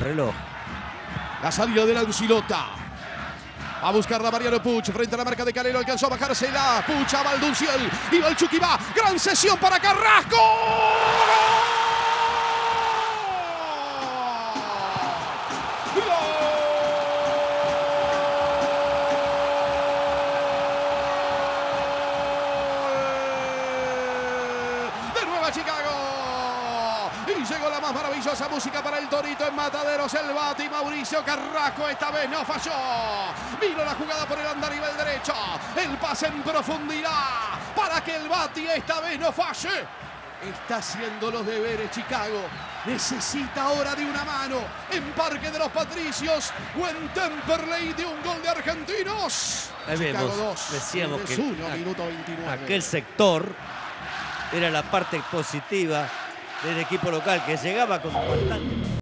reloj. La salida de la Ancilota. A buscarla Mariano Puch frente a la marca de Canelo. Alcanzó a bajársela. Puch a Valdunciel. Y el Chucky va. Gran sesión para Carrasco. Chicago. Y llegó la más maravillosa música para el Torito en Mataderos, el Bati. Mauricio Carrasco esta vez no falló. Vino la jugada por el andarivel derecho. El pase en profundidad para que el Bati esta vez no falle. Está haciendo los deberes Chicago. Necesita ahora de una mano en Parque de los Patricios o en Temperley de un gol de argentinos. Ahí Chicago vemos, 2, decíamos que minuto 29. Aquel sector era la parte positiva del equipo local, que llegaba con bastante...